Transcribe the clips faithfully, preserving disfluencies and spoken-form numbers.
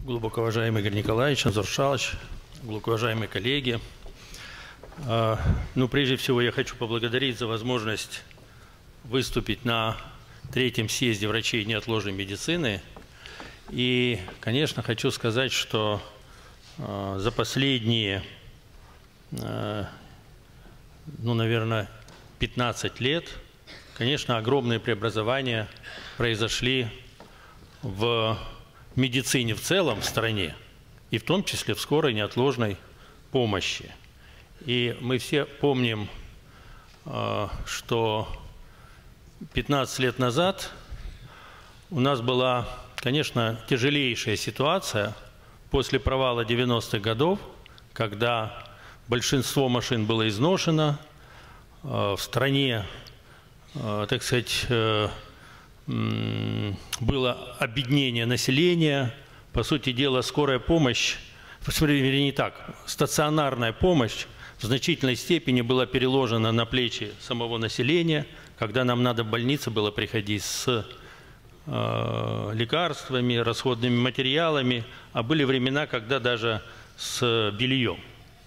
Глубоко уважаемый Игорь Николаевич, Анзор Шалыч, глубоко уважаемые коллеги. Ну, прежде всего, я хочу поблагодарить за возможность выступить на третьем съезде врачей неотложной медицины. И, конечно, хочу сказать, что за последние, ну, наверное, пятнадцать лет, конечно, огромные преобразования произошли в медицине в целом в стране, и в том числе в скорой неотложной помощи. И мы все помним, что пятнадцать лет назад у нас была, конечно, тяжелейшая ситуация после провала девяностых годов, когда большинство машин было изношено, в стране, так сказать, было обеднение населения. По сути дела, скорая помощь, вернее, не так, стационарная помощь в значительной степени была переложена на плечи самого населения, когда нам надо в больнице было приходить с э, лекарствами, расходными материалами, а были времена, когда даже с бельем.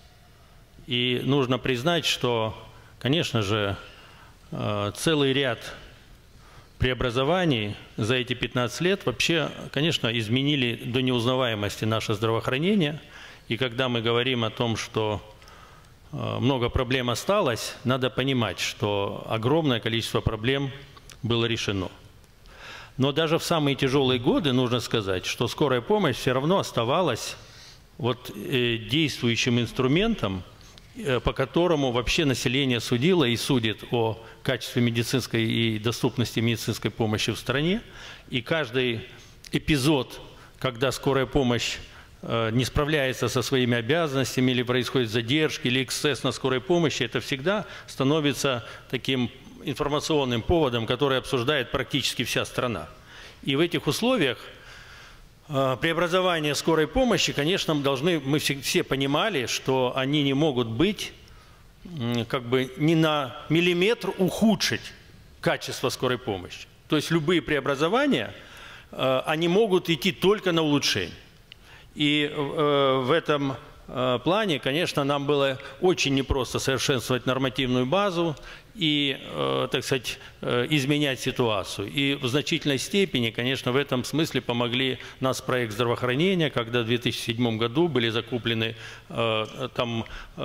И нужно признать, что, конечно же, э, целый ряд преобразований за эти пятнадцать лет вообще, конечно, изменили до неузнаваемости наше здравоохранение. И когда мы говорим о том, что много проблем осталось, надо понимать, что огромное количество проблем было решено. Но даже в самые тяжелые годы нужно сказать, что скорая помощь все равно оставалась вот действующим инструментом, по которому вообще население судило и судит о качестве медицинской и доступности медицинской помощи в стране. И каждый эпизод, когда скорая помощь не справляется со своими обязанностями, или происходит задержки, или эксцесс на скорой помощи, это всегда становится таким информационным поводом, который обсуждает практически вся страна. И в этих условиях преобразования скорой помощи, конечно, должны, мы все, все понимали, что они не могут быть, как бы, ни на миллиметр ухудшить качество скорой помощи. То есть любые преобразования, они могут идти только на улучшение. И в этом плане, конечно, нам было очень непросто совершенствовать нормативную базу и, так сказать, изменять ситуацию. И в значительной степени, конечно, в этом смысле помогли нас проект здравоохранения, когда в две тысячи седьмом году были закуплены там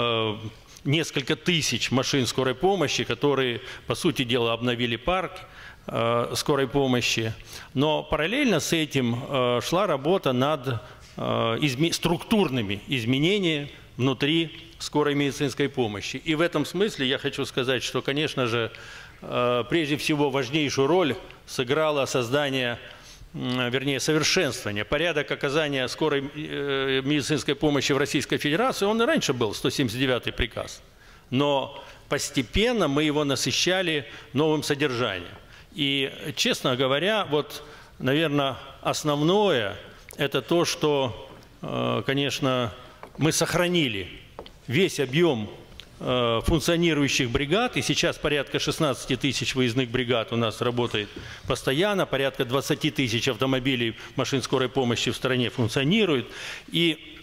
несколько тысяч машин скорой помощи, которые, по сути дела, обновили парк скорой помощи. Но параллельно с этим шла работа над изме- структурными изменениями внутри скорой медицинской помощи. И в этом смысле я хочу сказать, что, конечно же, прежде всего важнейшую роль сыграло создание, вернее, совершенствование, порядок оказания скорой медицинской помощи в Российской Федерации. Он и раньше был, сто семьдесят девятый приказ. Но постепенно мы его насыщали новым содержанием. И, честно говоря, вот, наверное, основное – это то, что, конечно, мы сохранили весь объем функционирующих бригад, и сейчас порядка шестнадцати тысяч выездных бригад у нас работает постоянно, порядка двадцати тысяч автомобилей машин скорой помощи в стране функционирует. И,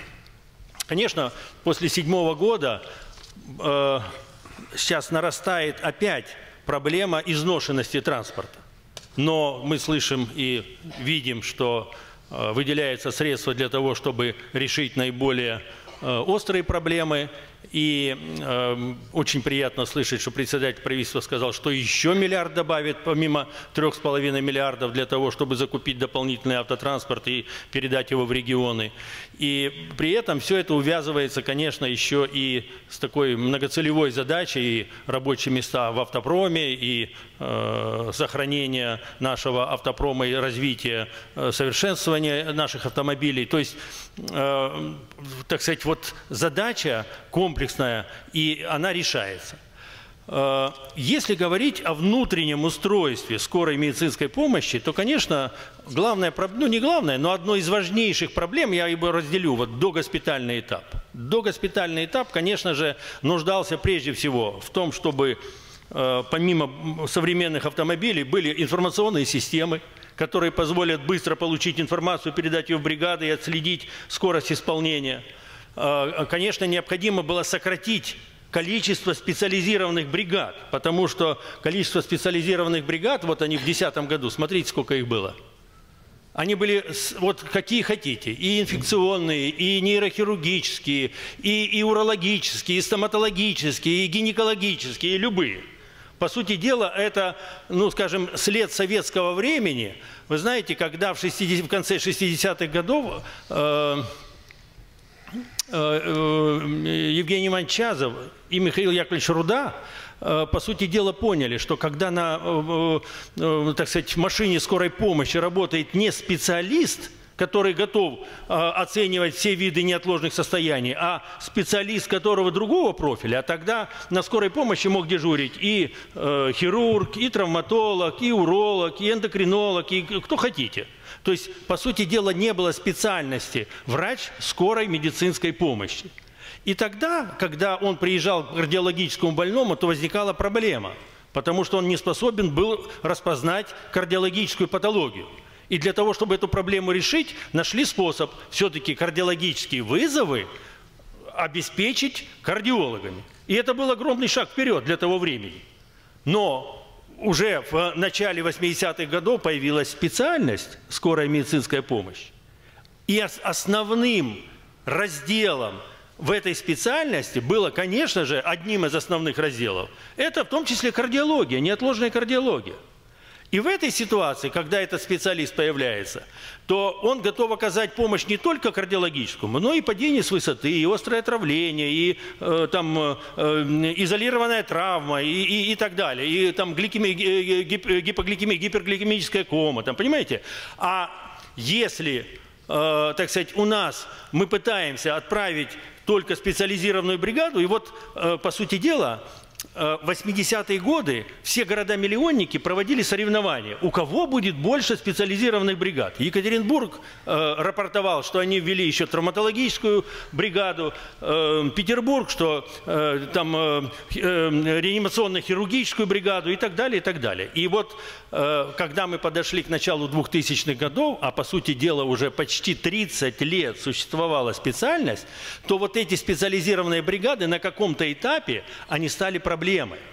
конечно, после седьмого года э, сейчас нарастает опять проблема изношенности транспорта. Но мы слышим и видим, что э, выделяются средства для того, чтобы решить наиболее э, острые проблемы. И э, очень приятно слышать, что председатель правительства сказал, что еще миллиард добавит, помимо трех с половиной миллиардов, для того, чтобы закупить дополнительный автотранспорт и передать его в регионы. И при этом все это увязывается, конечно, еще и с такой многоцелевой задачей: и рабочие места в автопроме, и э, сохранение нашего автопрома, и развитие, э, совершенствования наших автомобилей. То есть, э, так сказать, вот задача комплексная, и она решается. Если говорить о внутреннем устройстве скорой медицинской помощи, то, конечно, главное, ну не главное, но одно из важнейших проблем, я его разделю, вот догоспитальный этап. Догоспитальный этап, конечно же, нуждался прежде всего в том, чтобы помимо современных автомобилей были информационные системы, которые позволят быстро получить информацию, передать ее в бригады и отследить скорость исполнения. Конечно, необходимо было сократить количество специализированных бригад, потому что количество специализированных бригад, вот они в две тысячи десятом году, смотрите, сколько их было. Они были, вот какие хотите, и инфекционные, и нейрохирургические, и, и урологические, и стоматологические, и гинекологические, и любые. По сути дела, это, ну, скажем, след советского времени. Вы знаете, когда в, шестидесятых, в конце шестидесятых годов э, э, э, Евгений Иванович Чазов и Михаил Яковлевич Руда, по сути дела, поняли, что когда на, так сказать, машине скорой помощи работает не специалист, который готов оценивать все виды неотложных состояний, а специалист которого другого профиля, а тогда на скорой помощи мог дежурить и хирург, и травматолог, и уролог, и эндокринолог, и кто хотите. То есть, по сути дела, не было специальности врач скорой медицинской помощи. И тогда, когда он приезжал к кардиологическому больному, то возникала проблема, потому что он не способен был распознать кардиологическую патологию. И для того, чтобы эту проблему решить, нашли способ все-таки кардиологические вызовы обеспечить кардиологами. И это был огромный шаг вперед для того времени. Но уже в начале восьмидесятых годов появилась специальность скорая медицинская помощь. И основным разделом в этой специальности было, конечно же, одним из основных разделов. Это в том числе кардиология, неотложная кардиология. И в этой ситуации, когда этот специалист появляется, то он готов оказать помощь не только кардиологическому, но и падение с высоты, и острое отравление, и э, там, э, изолированная травма, и, и, и так далее, и там гликемия, гип, гипогликемия, гипергликемическая кома, там, понимаете? А если, э, так сказать, у нас мы пытаемся отправить только специализированную бригаду, и вот, э, по сути дела, в восьмидесятые годы все города-миллионники проводили соревнования. У кого будет больше специализированных бригад? Екатеринбург э, рапортовал, что они ввели еще травматологическую бригаду. Э, Петербург, что э, там э, э, реанимационно-хирургическую бригаду и так далее, и так далее. И вот, э, когда мы подошли к началу двухтысячных годов, а по сути дела уже почти тридцать лет существовала специальность, то вот эти специализированные бригады на каком-то этапе, они стали проблемой.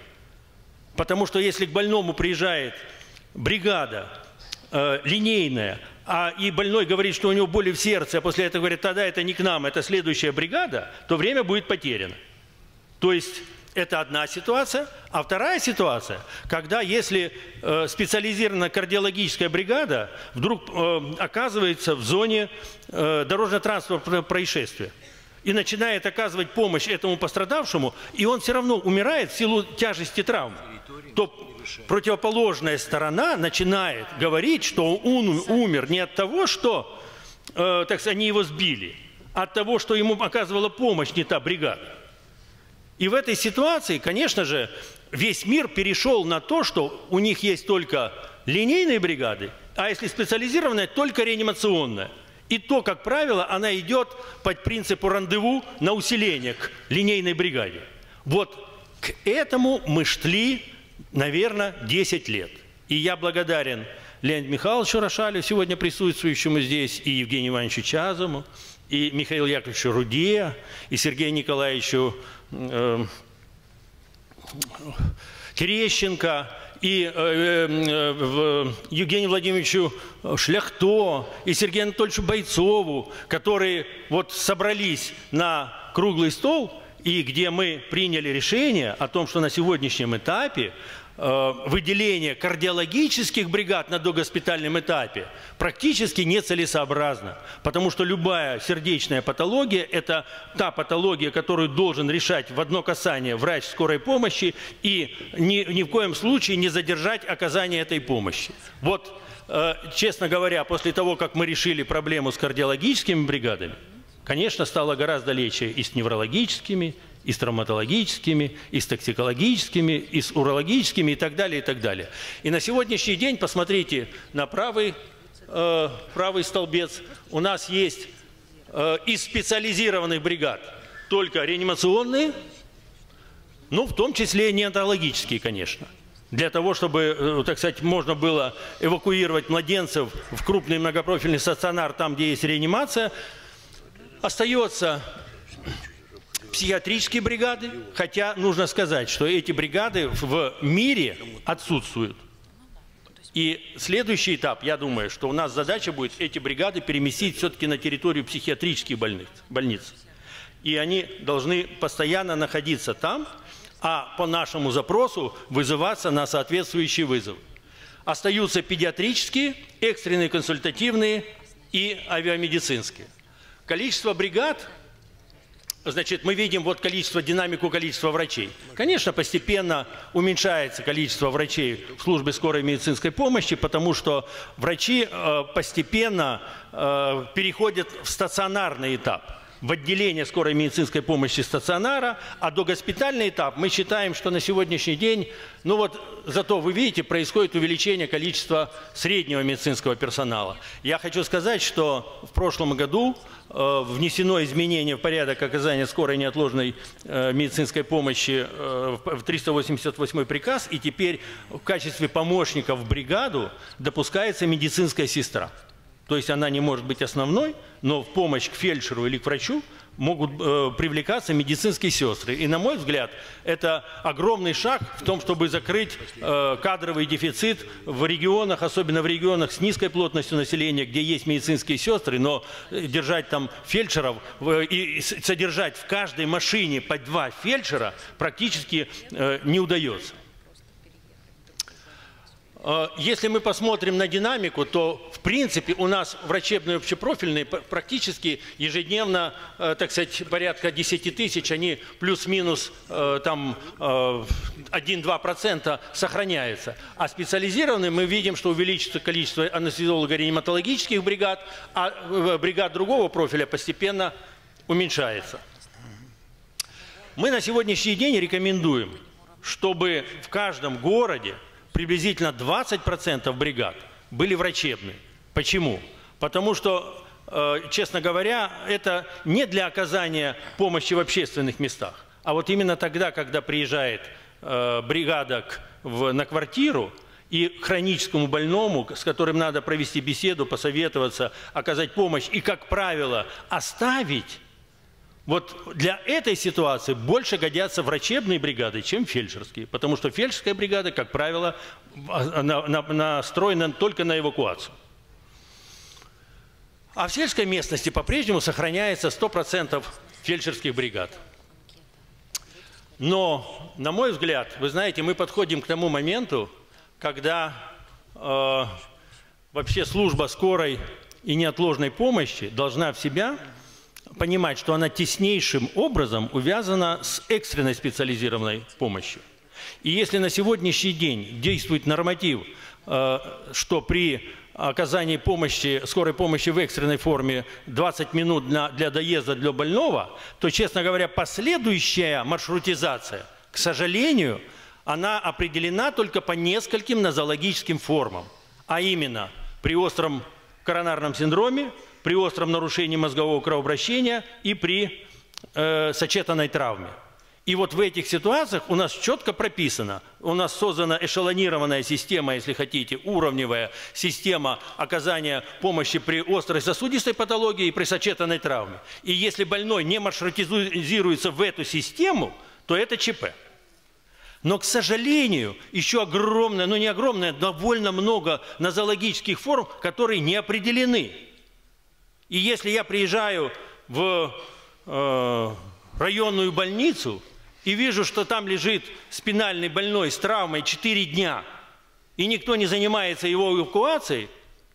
Потому что если к больному приезжает бригада э, линейная, а и больной говорит, что у него боли в сердце, а после этого говорит, тогда это не к нам, это следующая бригада, то время будет потеряно. То есть это одна ситуация. А вторая ситуация, когда если э, специализированная кардиологическая бригада вдруг э, оказывается в зоне э, дорожно-транспортного происшествия, и начинает оказывать помощь этому пострадавшему, и он все равно умирает в силу тяжести травм, то противоположная сторона начинает говорить, что он умер не от того, что э, так сказать, они его сбили, а от того, что ему оказывала помощь не та бригада. И в этой ситуации, конечно же, весь мир перешел на то, что у них есть только линейные бригады, а если специализированная, только реанимационная. И то, как правило, она идет по принципу рандеву на усиление к линейной бригаде. Вот к этому мы шли, наверное, десять лет. И я благодарен Леониду Михайловичу Рошалю, сегодня присутствующему здесь, и Евгению Ивановичу Чазову, и Михаилу Яковлевичу Руде, и Сергею Николаевичу э, Терещенко, и э, э, Евгению Владимировичу Шляхто, и Сергею Анатольевичу Бойцову, которые вот собрались на круглый стол, и где мы приняли решение о том, что на сегодняшнем этапе э, выделение кардиологических бригад на догоспитальном этапе практически нецелесообразно, потому что любая сердечная патология – это та патология, которую должен решать в одно касание врач скорой помощи и ни, ни в коем случае не задержать оказание этой помощи. Вот, э, честно говоря, после того, как мы решили проблему с кардиологическими бригадами, конечно, стало гораздо легче и с неврологическими, и с травматологическими, и с токсикологическими, и с урологическими, и так далее, и так далее. И на сегодняшний день, посмотрите на правый, э, правый столбец, у нас есть э, из специализированных бригад только реанимационные, ну, в том числе и неонатологические, конечно. для того, чтобы, так сказать, можно было эвакуировать младенцев в крупный многопрофильный стационар, там, где есть реанимация. Остается психиатрические бригады, хотя нужно сказать, что эти бригады в мире отсутствуют. И следующий этап, я думаю, что у нас задача будет эти бригады переместить все-таки на территорию психиатрических больниц, больниц. И они должны постоянно находиться там, а по нашему запросу вызываться на соответствующий вызов. Остаются педиатрические, экстренные консультативные и авиамедицинские. Количество бригад, значит, мы видим вот количество, динамику количества врачей. Конечно, постепенно уменьшается количество врачей в службе скорой медицинской помощи, потому что врачи э, постепенно э, переходят в стационарный этап, в отделение скорой медицинской помощи стационара, а догоспитальный этап мы считаем, что на сегодняшний день, ну вот, зато вы видите, происходит увеличение количества среднего медицинского персонала. Я хочу сказать, что в прошлом году э, внесено изменение в порядок оказания скорой неотложной э, медицинской помощи э, в триста восемьдесят восьмой приказ, и теперь в качестве помощников в бригаду допускается медицинская сестра. То есть она не может быть основной, но в помощь к фельдшеру или к врачу могут э, привлекаться медицинские сестры. И, на мой взгляд, это огромный шаг в том, чтобы закрыть э, кадровый дефицит в регионах, особенно в регионах с низкой плотностью населения, где есть медицинские сестры, но держать там фельдшеров э, и содержать в каждой машине по два фельдшера практически э, не удается. Если мы посмотрим на динамику, то, в принципе, у нас врачебные общепрофильные практически ежедневно, так сказать, порядка десяти тысяч, они плюс-минус там один-два процента сохраняются. А специализированные мы видим, что увеличится количество анестезиолого-реаниматологических бригад, а бригад другого профиля постепенно уменьшается. Мы на сегодняшний день рекомендуем, чтобы в каждом городе приблизительно двадцать процентов бригад были врачебные. Почему? Потому что, э, честно говоря, это не для оказания помощи в общественных местах, а вот именно тогда, когда приезжает э, бригада к, в, на квартиру, и хроническому больному, с которым надо провести беседу, посоветоваться, оказать помощь и, как правило, оставить. Вот для этой ситуации больше годятся врачебные бригады, чем фельдшерские. Потому что фельдшерская бригада, как правило, настроена только на эвакуацию. А в сельской местности по-прежнему сохраняется сто процентов фельдшерских бригад. Но, на мой взгляд, вы знаете, мы подходим к тому моменту, когда э, вообще служба скорой и неотложной помощи должна в себя понимать, что она теснейшим образом увязана с экстренной специализированной помощью. И если на сегодняшний день действует норматив, что при оказании помощи, скорой помощи в экстренной форме двадцать минут для доезда для больного, то, честно говоря, последующая маршрутизация, к сожалению, она определена только по нескольким нозологическим формам, а именно при остром коронарном синдроме, при остром нарушении мозгового кровообращения и при э, сочетанной травме. И вот в этих ситуациях у нас четко прописано, у нас создана эшелонированная система, если хотите, уровневая система оказания помощи при острой сосудистой патологии и при сочетанной травме. И если больной не маршрутизируется в эту систему, то это ЧП. Но, к сожалению, еще огромное, ну не огромное, довольно много нозологических форм, которые не определены. И если я приезжаю в э, районную больницу и вижу, что там лежит спинальный больной с травмой четыре дня, и никто не занимается его эвакуацией,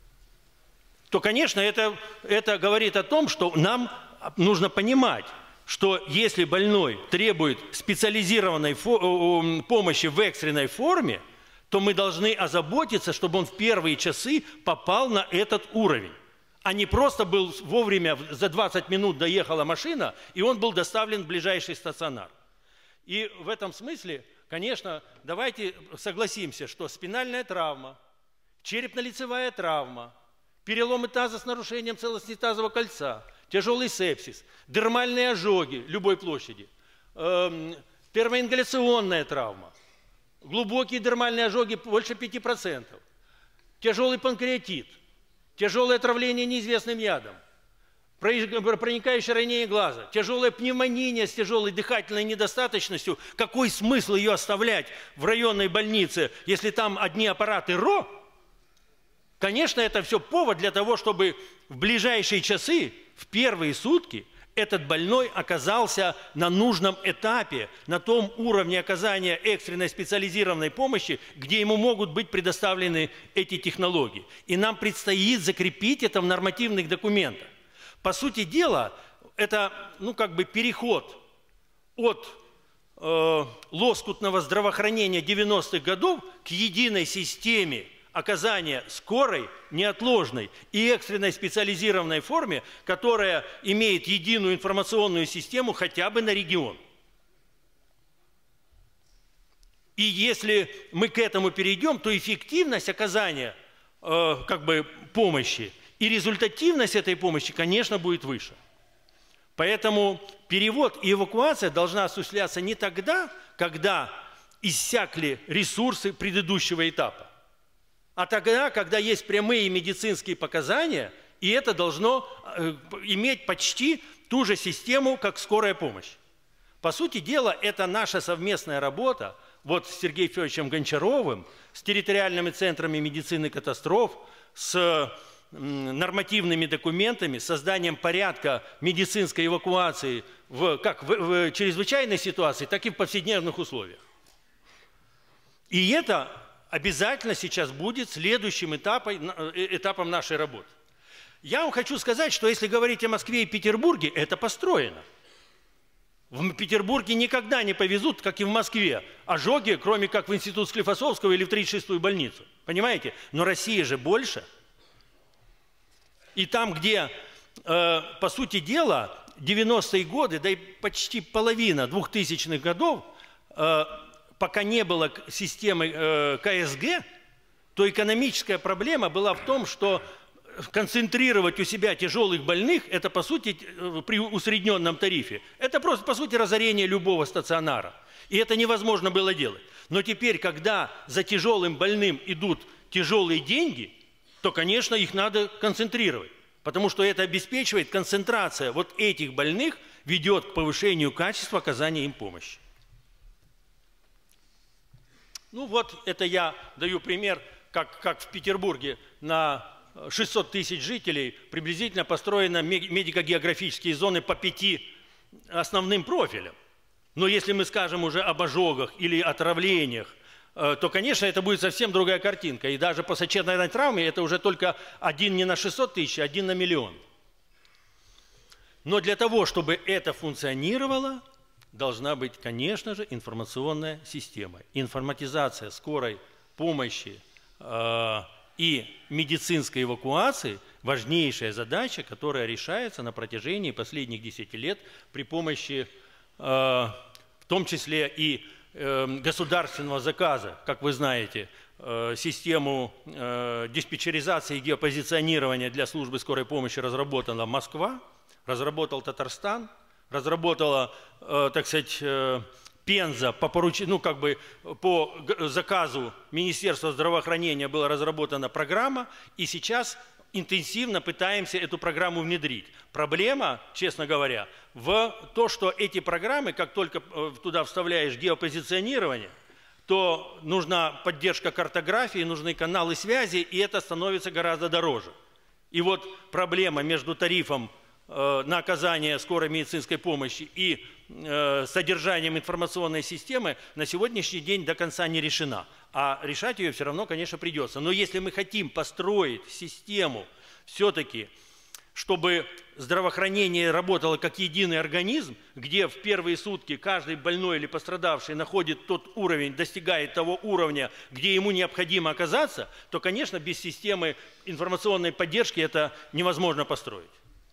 то, конечно, это, это говорит о том, что нам нужно понимать, что если больной требует специализированной помощи в экстренной форме, то мы должны озаботиться, чтобы он в первые часы попал на этот уровень. А не просто был вовремя, за двадцать минут доехала машина, и он был доставлен в ближайший стационар. И в этом смысле, конечно, давайте согласимся, что спинальная травма, черепно-лицевая травма, переломы таза с нарушением целостности тазового кольца, тяжелый сепсис, дермальные ожоги любой площади, э, термоингаляционная травма, глубокие дермальные ожоги больше пяти процентов, тяжелый панкреатит, тяжелое отравление неизвестным ядом, проникающее ранение глаза, тяжелая пневмония с тяжелой дыхательной недостаточностью. Какой смысл ее оставлять в районной больнице, если там одни аппараты РО? Конечно, это все повод для того, чтобы в ближайшие часы, в первые сутки, этот больной оказался на нужном этапе, на том уровне оказания экстренной специализированной помощи, где ему могут быть предоставлены эти технологии. И нам предстоит закрепить это в нормативных документах. По сути дела, это ну, как бы переход от э, лоскутного здравоохранения девяностых годов к единой системе оказания скорой, неотложной и экстренной специализированной форме, которая имеет единую информационную систему хотя бы на регион. И если мы к этому перейдем, то эффективность оказания э, как бы, помощи и результативность этой помощи, конечно, будет выше. Поэтому перевод и эвакуация должна осуществляться не тогда, когда иссякли ресурсы предыдущего этапа, а тогда, когда есть прямые медицинские показания, и это должно э, иметь почти ту же систему, как скорая помощь. По сути дела, это наша совместная работа вот с Сергеем Федоровичем Гончаровым, с территориальными центрами медицины катастроф, с нормативными документами, созданием порядка медицинской эвакуации в, как в, в чрезвычайной ситуации, так и в повседневных условиях. И это обязательно сейчас будет следующим этапом, этапом нашей работы. Я вам хочу сказать, что если говорить о Москве и Петербурге, это построено. В Петербурге никогда не повезут, как и в Москве, ожоги, кроме как в институт Склифосовского или в тридцать шестую больницу. Понимаете? Но Россия же больше. И там, где, э, по сути дела, девяностые годы, да и почти половина двухтысячных годов, э, пока не было системы э, ка эс гэ, то экономическая проблема была в том, что концентрировать у себя тяжелых больных, это, по сути, при усредненном тарифе, это просто, по сути, разорение любого стационара. И это невозможно было делать. Но теперь, когда за тяжелым больным идут тяжелые деньги, то, конечно, их надо концентрировать. Потому что это обеспечивает, концентрация вот этих больных ведет к повышению качества оказания им помощи. Ну вот, это я даю пример, как, как в Петербурге на шестьсот тысяч жителей приблизительно построены медико-географические зоны по пяти основным профилям. Но если мы скажем уже об ожогах или отравлениях, то, конечно, это будет совсем другая картинка. И даже по сочетанной травме это уже только один не на шестьсот тысяч, а один на миллион. Но для того, чтобы это функционировало, должна быть, конечно же, информационная система. Информатизация скорой помощи э, и медицинской эвакуации – важнейшая задача, которая решается на протяжении последних десяти лет при помощи, э, в том числе и государственного заказа. Как вы знаете, систему диспетчеризации и геопозиционирования для службы скорой помощи разработала Москва, разработал Татарстан, разработала, так сказать, Пенза по поручению, ну как бы по заказу Министерства здравоохранения была разработана программа, и сейчас интенсивно пытаемся эту программу внедрить. Проблема, честно говоря, в том, что эти программы, как только туда вставляешь геопозиционирование, то нужна поддержка картографии, нужны каналы связи, и это становится гораздо дороже. И вот проблема между тарифом э, на оказание скорой медицинской помощи и э, содержанием информационной системы на сегодняшний день до конца не решена. А решать ее все равно, конечно, придется. Но если мы хотим построить систему все-таки, чтобы здравоохранение работало как единый организм, где в первые сутки каждый больной или пострадавший находит тот уровень, достигает того уровня, где ему необходимо оказаться, то, конечно, без системы информационной поддержки это невозможно построить.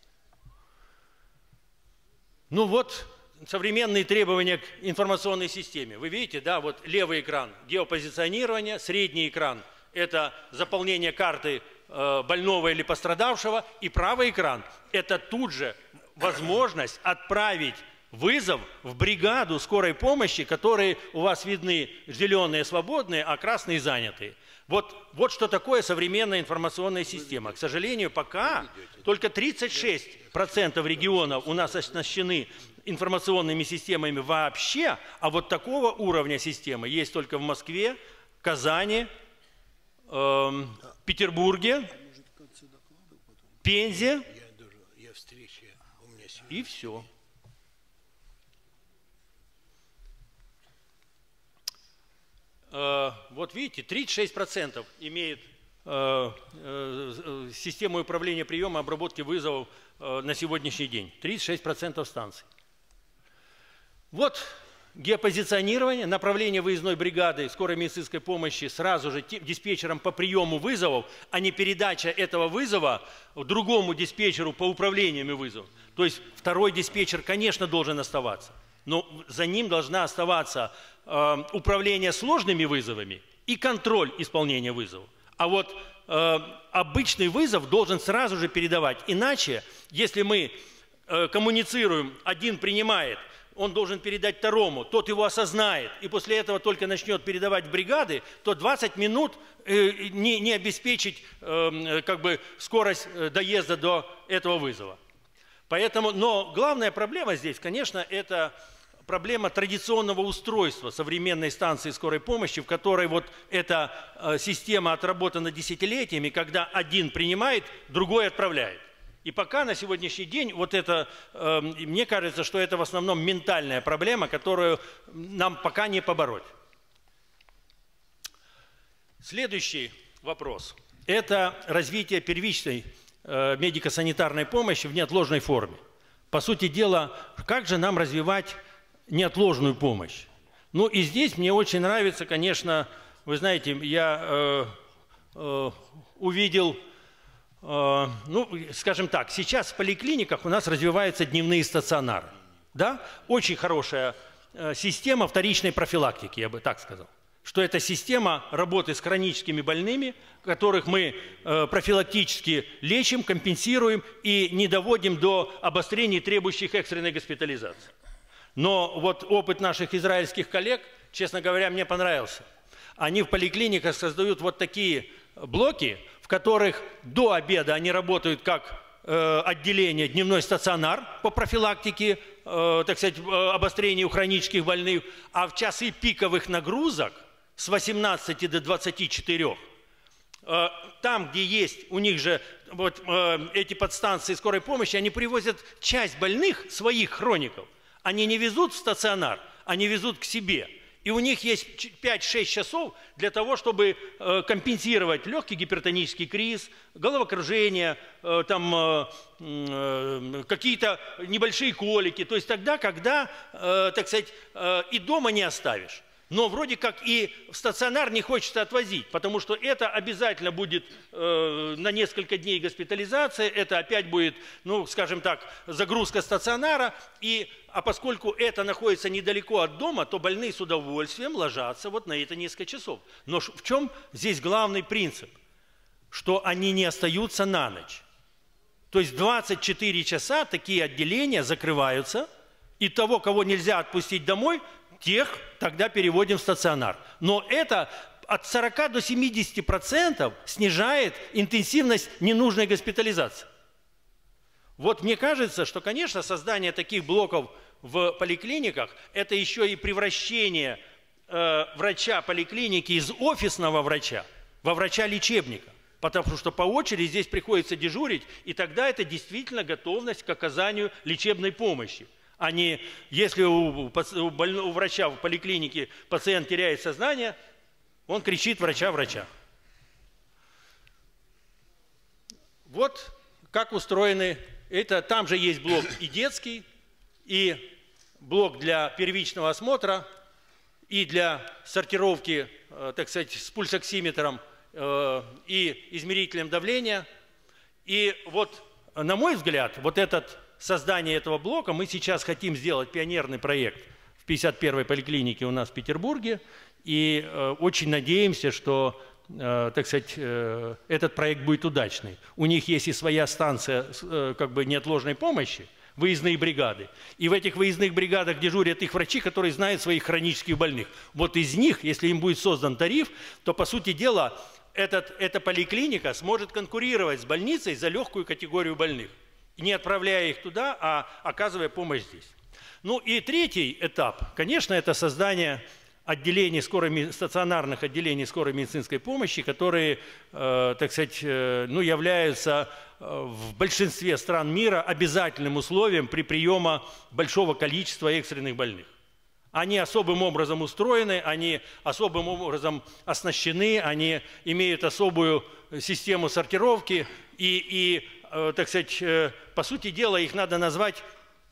Ну вот, современные требования к информационной системе. Вы видите, да, вот левый экран – геопозиционирование, средний экран – это заполнение карты э, больного или пострадавшего, и правый экран – это тут же возможность отправить вызов в бригаду скорой помощи, которые у вас видны зеленые свободные, а красные занятые. Вот, вот что такое современная информационная система. К сожалению, пока только тридцать шесть процентов регионов у нас оснащены информационными системами вообще, а вот такого уровня системы есть только в Москве, Казани, э, Петербурге, Пензе и все. Э, вот видите, тридцать шесть процентов имеет э, э, систему управления приема и обработки вызовов э, на сегодняшний день. тридцать шесть процентов станций. Вот геопозиционирование, направление выездной бригады скорой медицинской помощи сразу же диспетчером по приему вызовов, а не передача этого вызова другому диспетчеру по управлению вызовом. То есть второй диспетчер, конечно, должен оставаться, но за ним должна оставаться э, управление сложными вызовами и контроль исполнения вызовов. А вот э, обычный вызов должен сразу же передавать. Иначе, если мы э, коммуницируем, один принимает, он должен передать второму, тот его осознает, и после этого только начнет передавать в бригады, то двадцать минут э, не, не обеспечить э, как бы скорость доезда до этого вызова. Поэтому, но главная проблема здесь, конечно, это проблема традиционного устройства современной станции скорой помощи, в которой вот эта э, система отработана десятилетиями, когда один принимает, другой отправляет. И пока на сегодняшний день, вот это, э, мне кажется, что это в основном ментальная проблема, которую нам пока не побороть. Следующий вопрос. Это развитие первичной э, медико-санитарной помощи в неотложной форме. По сути дела, как же нам развивать неотложную помощь? Ну и здесь мне очень нравится, конечно, вы знаете, я э, э, увидел... Ну, скажем так, сейчас в поликлиниках у нас развиваются дневные стационары. Да? Очень хорошая система вторичной профилактики, я бы так сказал. Что это система работы с хроническими больными, которых мы профилактически лечим, компенсируем и не доводим до обострений, требующих экстренной госпитализации. Но вот опыт наших израильских коллег, честно говоря, мне понравился. Они в поликлиниках создают вот такие блоки, в которых до обеда они работают как э, отделение дневной стационар по профилактике, э, так сказать, обострению хронических больных, а в часы пиковых нагрузок с восемнадцати до двадцати четырёх, э, там, где есть у них же вот, э, эти подстанции скорой помощи, они привозят часть больных, своих хроников, они не везут в стационар, они везут к себе. И у них есть пять-шесть часов для того, чтобы э, компенсировать легкий гипертонический криз, головокружение, э, там, э, э, какие-то небольшие колики. То есть тогда, когда, э, так сказать, э, и дома не оставишь. Но вроде как и в стационар не хочется отвозить, потому что это обязательно будет э, на несколько дней госпитализация, это опять будет, ну, скажем так, загрузка стационара. И, а поскольку это находится недалеко от дома, то больные с удовольствием ложатся вот на это несколько часов. Но в чем здесь главный принцип? Что они не остаются на ночь. То есть двадцать четыре часа такие отделения закрываются, и того, кого нельзя отпустить домой, тех тогда переводим в стационар. Но это от сорока до семидесяти процентов снижает интенсивность ненужной госпитализации. Вот мне кажется, что, конечно, создание таких блоков в поликлиниках – это еще и превращение э, врача поликлиники из офисного врача во врача-лечебника. Потому что по очереди здесь приходится дежурить, и тогда это действительно готовность к оказанию лечебной помощи. А не если у, у, больного, у врача в поликлинике пациент теряет сознание, он кричит врача-врача. Вот как устроены, это, там же есть блок и детский, и блок для первичного осмотра, и для сортировки, э, так сказать, с пульсоксиметром э, и измерителем давления. И вот, на мой взгляд, вот этот... Создание этого блока мы сейчас хотим сделать пионерный проект в пятьдесят первой поликлинике у нас в Петербурге. И э, очень надеемся, что э, так сказать, э, этот проект будет удачный. У них есть и своя станция э, как бы неотложной помощи, выездные бригады. И в этих выездных бригадах дежурят их врачи, которые знают своих хронических больных. Вот из них, если им будет создан тариф, то, по сути дела, этот, эта поликлиника сможет конкурировать с больницей за легкую категорию больных, не отправляя их туда, а оказывая помощь здесь. Ну и третий этап, конечно, это создание отделений скорой, стационарных отделений скорой медицинской помощи, которые, э, так сказать, э, ну, являются э, в большинстве стран мира обязательным условием при приеме большого количества экстренных больных. Они особым образом устроены, они особым образом оснащены, они имеют особую систему сортировки и, и э, так сказать, э, по сути дела, их надо назвать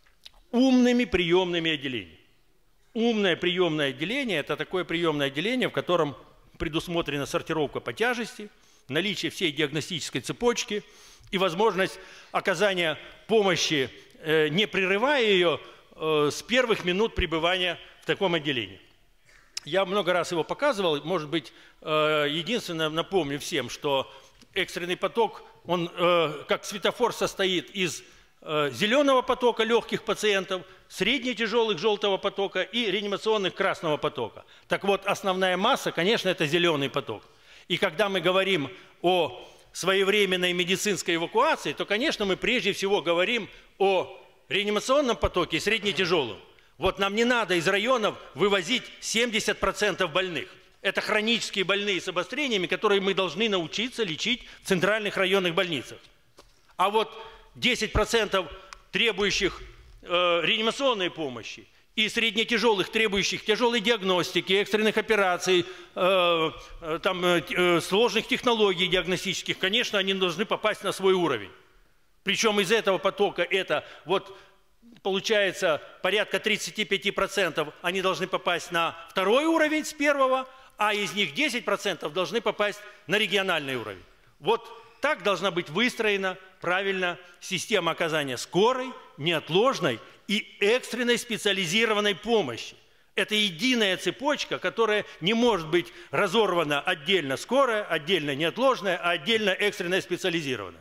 умными приемными отделениями. Умное приемное отделение – это такое приемное отделение, в котором предусмотрена сортировка по тяжести, наличие всей диагностической цепочки и возможность оказания помощи, э, не прерывая ее, э, с первых минут пребывания в таком отделении. Я много раз его показывал, может быть, э, единственное, напомню всем, что экстренный поток, он э, как светофор состоит из зеленого потока легких пациентов, средне-тяжелых желтого потока и реанимационных красного потока. Так вот, основная масса, конечно, это зеленый поток. И когда мы говорим о своевременной медицинской эвакуации, то, конечно, мы прежде всего говорим о реанимационном потоке и средне-тяжелом. Вот нам не надо из районов вывозить семьдесят процентов больных. Это хронические больные с обострениями, которые мы должны научиться лечить в центральных районных больницах. А вот десять процентов требующих э, реанимационной помощи и среднетяжелых, требующих тяжелой диагностики, экстренных операций, э, э, там, э, сложных технологий диагностических, конечно, они должны попасть на свой уровень. Причем из этого потока это вот получается порядка тридцати пяти процентов они должны попасть на второй уровень с первого, а из них десять процентов должны попасть на региональный уровень. Вот так должна быть выстроена правильно система оказания скорой, неотложной и экстренной специализированной помощи. Это единая цепочка, которая не может быть разорвана отдельно скорая, отдельно неотложная, а отдельно экстренная специализированная.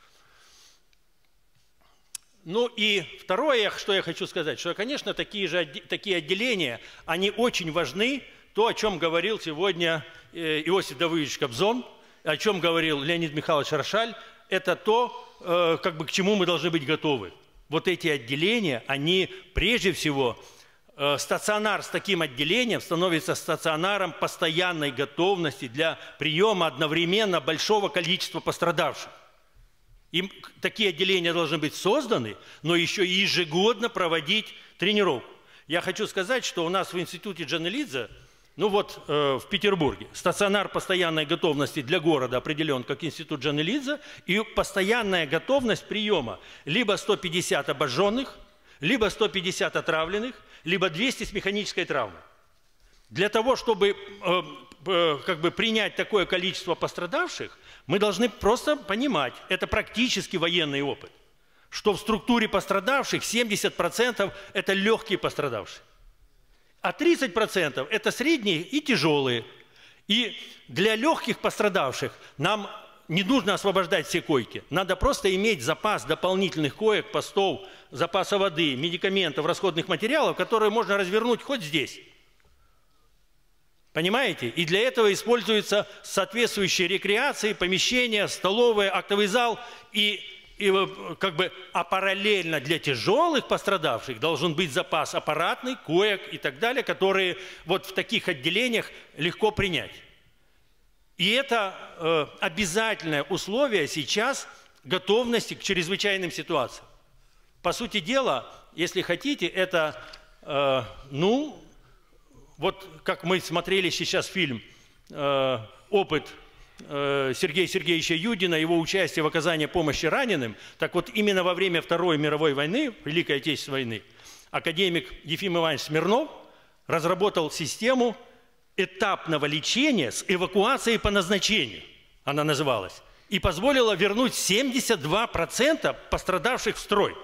Ну и второе, что я хочу сказать, что, конечно, такие же такие отделения, они очень важны, то, о чем говорил сегодня Иосиф Давыдович Кобзон, о чем говорил Леонид Михайлович Рошаль, это то, как бы, к чему мы должны быть готовы. Вот эти отделения, они прежде всего, стационар с таким отделением становится стационаром постоянной готовности для приема одновременно большого количества пострадавших. Им такие отделения должны быть созданы, но еще и ежегодно проводить тренировку. Я хочу сказать, что у нас в институте Джанелидзе, ну вот э, в Петербурге, стационар постоянной готовности для города определен как институт Джанелидзе, и постоянная готовность приема либо сто пятьдесят обожженных, либо сто пятьдесят отравленных, либо двести с механической травмой. Для того, чтобы э, э, как бы принять такое количество пострадавших, мы должны просто понимать, это практически военный опыт, что в структуре пострадавших семьдесят процентов это легкие пострадавшие. А тридцать процентов это средние и тяжелые. И для легких пострадавших нам не нужно освобождать все койки. Надо просто иметь запас дополнительных коек, постов, запаса воды, медикаментов, расходных материалов, которые можно развернуть хоть здесь. Понимаете? И для этого используются соответствующие рекреации, помещения, столовые, актовый зал и... И как бы, а параллельно для тяжелых пострадавших должен быть запас аппаратный, коек и так далее, которые вот в таких отделениях легко принять. И это э, обязательное условие сейчас готовности к чрезвычайным ситуациям. По сути дела, если хотите, это, э, ну, вот как мы смотрели сейчас фильм э, «Опыт» Сергея Сергеевича Юдина, его участие в оказании помощи раненым, так вот именно во время Второй мировой войны, Великой Отечественной войны, академик Ефим Иванович Смирнов разработал систему этапного лечения с эвакуацией по назначению, она называлась, и позволила вернуть семьдесят два процента пострадавших в строй.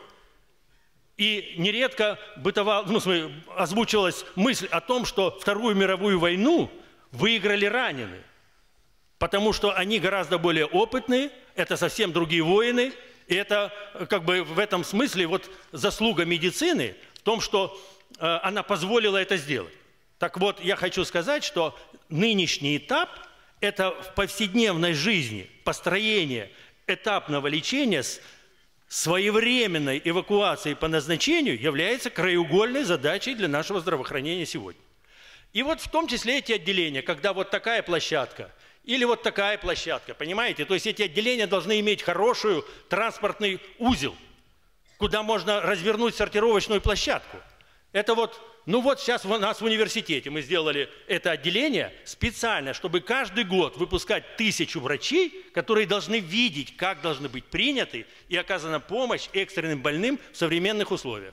И нередко бытовала, ну, смысле, озвучивалась мысль о том, что Вторую мировую войну выиграли раненые. Потому что они гораздо более опытные, это совсем другие воины, И это как бы в этом смысле вот заслуга медицины в том, что э, она позволила это сделать. Так вот, я хочу сказать, что нынешний этап – это в повседневной жизни построение этапного лечения с своевременной эвакуацией по назначению является краеугольной задачей для нашего здравоохранения сегодня. И вот в том числе эти отделения, когда вот такая площадка или вот такая площадка, понимаете? То есть эти отделения должны иметь хороший транспортный узел, куда можно развернуть сортировочную площадку. Это вот, ну вот сейчас у нас в университете мы сделали это отделение специально, чтобы каждый год выпускать тысячу врачей, которые должны видеть, как должны быть приняты и оказана помощь экстренным больным в современных условиях.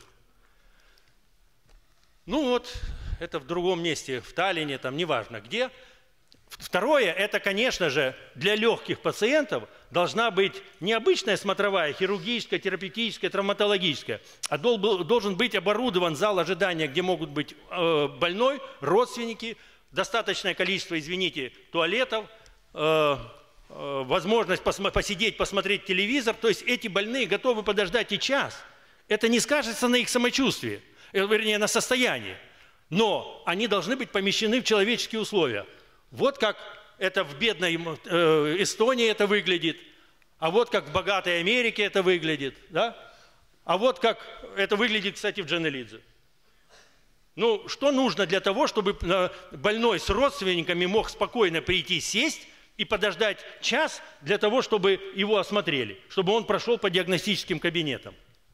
Ну вот, это в другом месте, в Таллине, там неважно где. Второе, это, конечно же, для легких пациентов должна быть не обычная смотровая, хирургическая, терапевтическая, травматологическая, а должен быть оборудован зал ожидания, где могут быть э, больной, родственники, достаточное количество, извините, туалетов, э, э, возможность посмо- посидеть, посмотреть телевизор. То есть эти больные готовы подождать и час. Это не скажется на их самочувствии, э, вернее, на состоянии. Но они должны быть помещены в человеческие условия. Вот как это в бедной э, Эстонии это выглядит, а вот как в богатой Америке это выглядит, да? А вот как это выглядит, кстати, в Дженелидзе. Ну, что нужно для того, чтобы больной с родственниками мог спокойно прийти, сесть и подождать час для того, чтобы его осмотрели, чтобы он прошел по диагностическим кабинетам?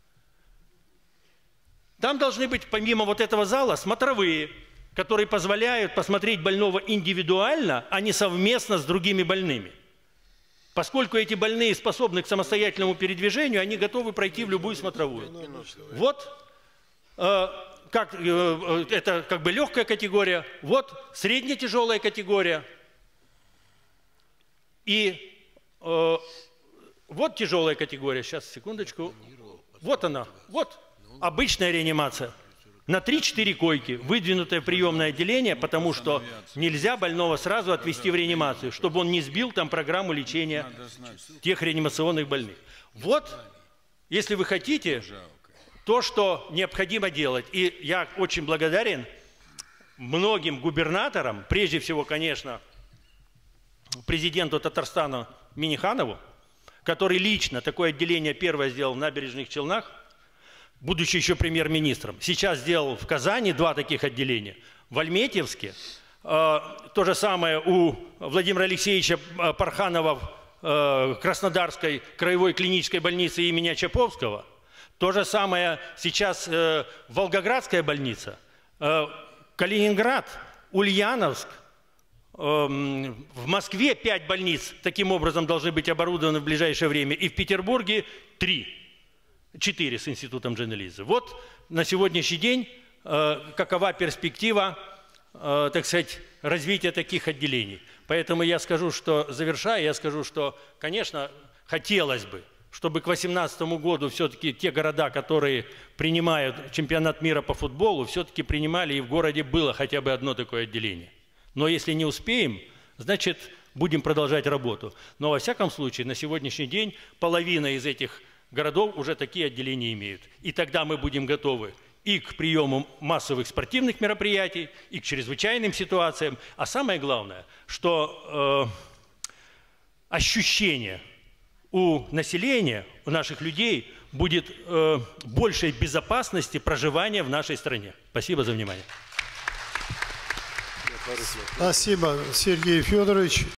Там должны быть, помимо вот этого зала, смотровые, которые позволяют посмотреть больного индивидуально, а не совместно с другими больными. Поскольку эти больные способны к самостоятельному передвижению, они готовы пройти в любую смотровую. Вот э, как, э, это как бы легкая категория, вот средне-тяжелая категория. И э, вот тяжелая категория. Сейчас, секундочку. Вот она. Вот обычная реанимация. На три-четыре койки, выдвинутое приемное отделение, потому что нельзя больного сразу отвезти в реанимацию, чтобы он не сбил там программу лечения тех реанимационных больных. Вот, если вы хотите, то, что необходимо делать. И я очень благодарен многим губернаторам, прежде всего, конечно, президенту Татарстана Минниханову, который лично такое отделение первое сделал в Набережных Челнах, будучи еще премьер-министром. Сейчас сделал в Казани два таких отделения. В Альметьевске э, то же самое у Владимира Алексеевича Парханова в э, Краснодарской краевой клинической больнице имени Очаповского. То же самое сейчас э, Волгоградская больница. Э, Калининград, Ульяновск. Э, в Москве пять больниц таким образом должны быть оборудованы в ближайшее время. И в Петербурге три. Четыре с институтом Дженелидзе. Вот на сегодняшний день э, какова перспектива, э, так сказать, развития таких отделений. Поэтому я скажу, что, завершая, я скажу, что, конечно, хотелось бы, чтобы к две тысячи восемнадцатому году все-таки те города, которые принимают чемпионат мира по футболу, все-таки принимали, и в городе было хотя бы одно такое отделение. Но если не успеем, значит, будем продолжать работу. Но во всяком случае, на сегодняшний день половина из этих городов уже такие отделения имеют. И тогда мы будем готовы и к приему массовых спортивных мероприятий, и к чрезвычайным ситуациям. А самое главное, что э, ощущение у населения, у наших людей будет э, большей безопасности проживания в нашей стране. Спасибо за внимание. Спасибо, Сергей Федорович.